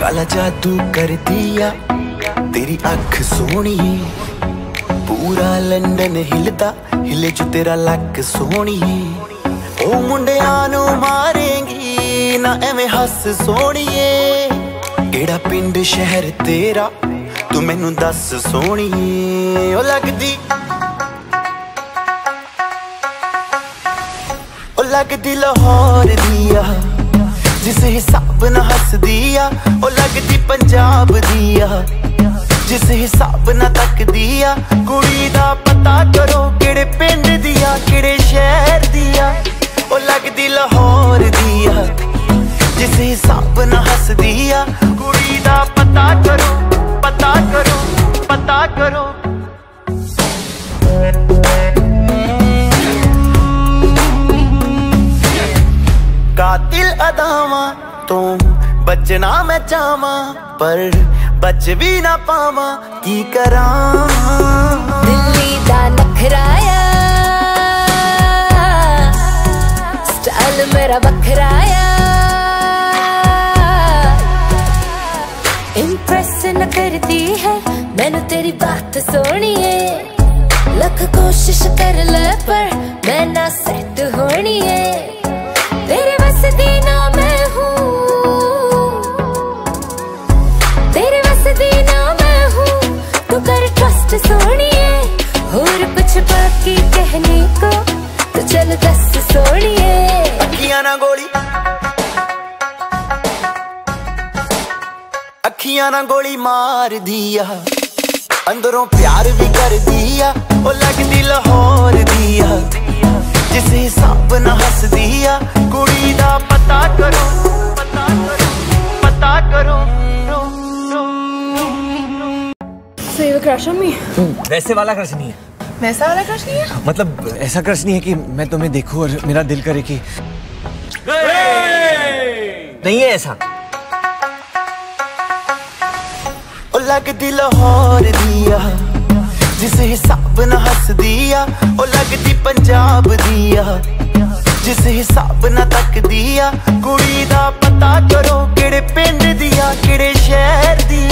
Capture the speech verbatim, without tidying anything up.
काला जादू कर दिया तेरी अख सोनी, पूरा लंडन हिलदा हिले जो तेरा लक सोनी। ओ मुंडिया नू मारेंगी ना एवें हस सोनिए, केड़ा पिंड शहर तेरा तू मैनू दस सोनिए। ओ लगदी ओ लगदी लाहौर दिया जिस हिसाब ना हस दिया, ओ लगदी पंजाब दिया जिस हिसाब ना तक दिया। कुड़ी दा पता करो केड़े पिंड दिया केड़े शहर दिया, ओ लगदी लाहौर दिया जिस हिसाब ना हस दिया। कुड़ी दा पता करो पता करो पता करो। कातिल अदावां तो बचना मैं चाहवां, पर बच भी ना पावां की करां। दिल्ली दा नखराया स्टाइल मेरा बखराया, इम्प्रेस न करती है मैनू तेरी बात सोनिए। लख कोशिश कर ले पर मैं ना सेट होनी है, तेरे बस दी ना मैं हूँ, तेरे बस दी ना मैं हूँ। तू कर ट्रस्ट सोनिए, और कुछ बाकी कहने को तो चल दस सोनिए। अखियां ना गोली अखियां ना गोली मार दिया, अंदरों प्यार भी कर दिया। ओ लगदी लाहौर दिया जिस हिसाब ना हस दिया। कुड़ी दा पता करो पता करो पता करो। So you have a crush on me? वैसे वाला क्रश नहीं है। वैसा वाला crush नहीं है? मतलब ऐसा क्रश नहीं है कि मैं तुम्हें देखूं और मेरा दिल करे कि नहीं है ऐसा। ओ लगदी लाहौर दिया जिस हिसाब ना हस दिया, ओ लगदी पंजाब दिया जिस हिसाब ना तक दिया। कुड़ी दा पता करो केड़े पिंड दिया केड़े शहर दिया।